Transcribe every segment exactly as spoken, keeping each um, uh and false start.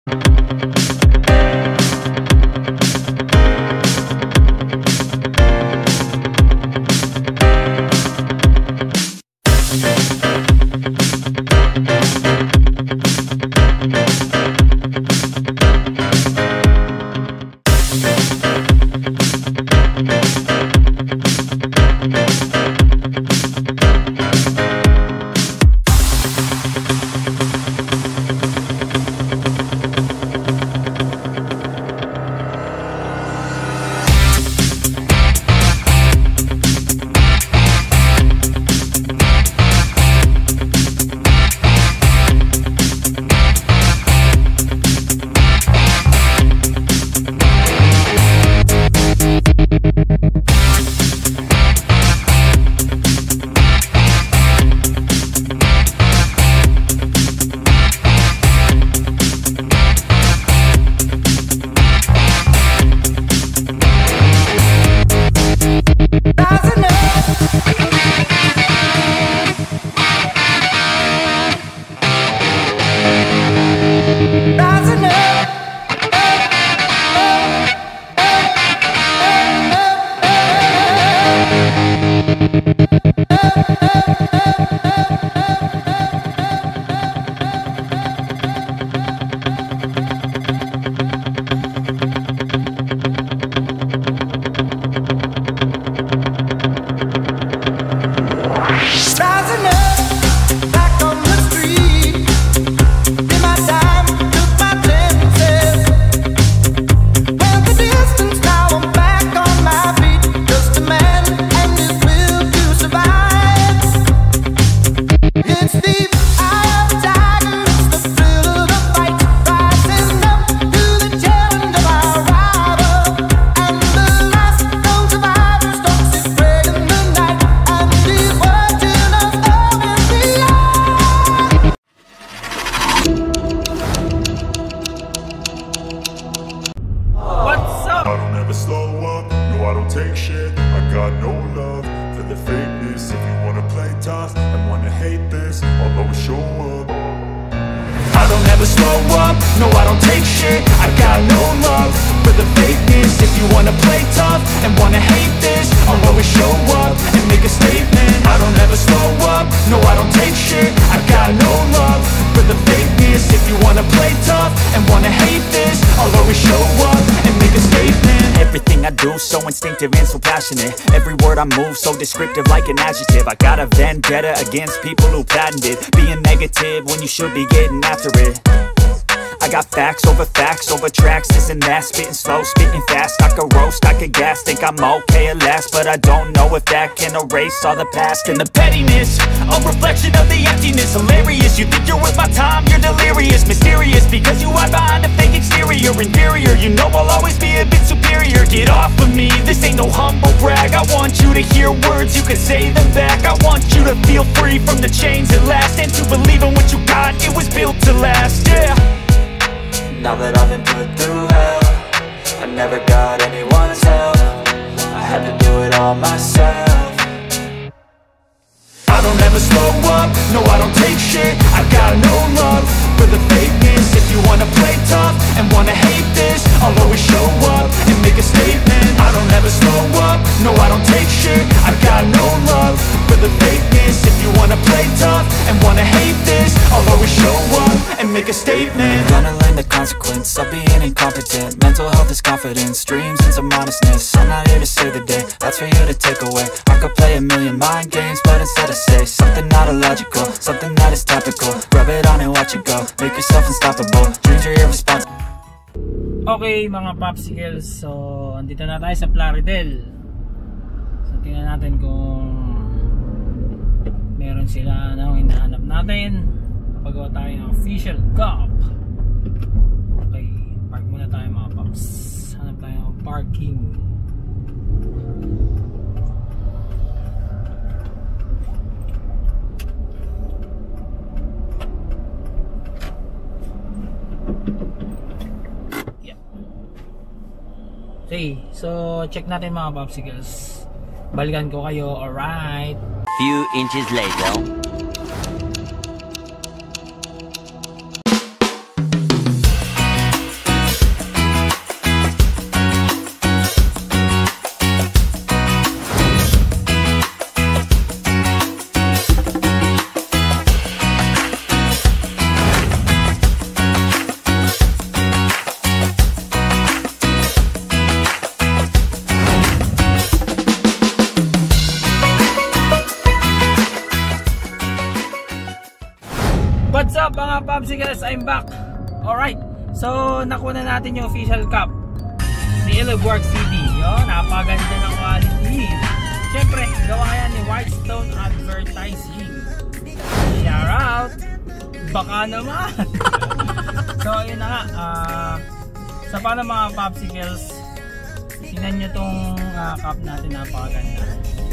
And so passionate, every word I move so descriptive like an adjective. I got a vendetta against people who patented being negative when you should be getting after it. I got facts over facts over tracks, this and that, spitting slow, spitting fast. I could roast, I could gas, think I'm okay at last, but I don't know if that can erase all the past. And the pettiness, a reflection of the emptiness. Hilarious, you think you're worth my time, you're delirious. Mysterious, because you hide behind a fake exterior. Inferior, you know I'll always be a bit superior. Get off of me, this ain't no humble brag. I want you to hear words, you can say them back. I want you to feel free from the chains at last, and to believe in what you got, it was built to last, yeah. Now that I've been put through hell, I never got anyone's help. I had to do it all myself. I don't ever slow up, no I don't take shit. I got no love for the fakeness. If you wanna play tough and wanna hate this, I'll always show up and make a statement. I don't ever slow up, no I don't take shit. I got no love for the fakeness. If you wanna play tough and wanna hate this, I'll always show up and make a statement. Gonna learn the consequence of being incompetent. Mental health is confidence, dreams and some honestness. I'm not here to save the day, that's for you to take away. I could play a million mind games, but instead I say something not illogical, something that is topical. Rub it on and watch it go, make yourself unstoppable. Dreams are irresponsible. Okay mga popsicles, so andito na tayo sa Plaridel. So tingnan natin kung meron sila ano hinahanap natin. Pagawa tayo ng official cop. Okay, park muna tayo mga pops. Hanap tayo ng parking. Yeah. Okay, so check natin mga popsicles. Balikan ko kayo, alright. Few inches later. Popsicles, I'm back. Alright, so nakuha natin yung official cup ni Illowworks C D. Yun, napaganda ng quality. Siyempre, gawa yan ni Whitestone Advertising. Shout out! Baka naman! So yun na nga, uh, sa paano mga Popsicles, tingnan nyo tong uh, cup natin, napakaganda.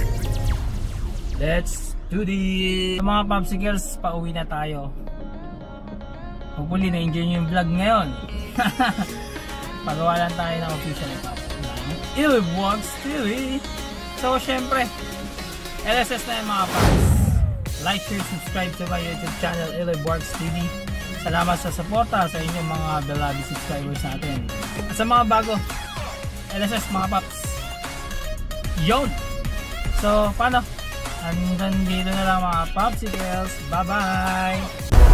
Let's do this! Sa mga Popsicles, pauwi na tayo. Hopefully na-enjoy nyo yung vlog ngayon. Pagawa lang tayo ng official cup ng Illowworks T V. So syempre, L S S na yung mga Pops. Like, share, subscribe to my YouTube channel Illowworks T V. Salamat sa suporta sa inyong mga beloved subscribers natin. At sa mga bago L S S mga Pops, yun! So paano? Hanggang dito na lang mga Popsicles. Bye bye!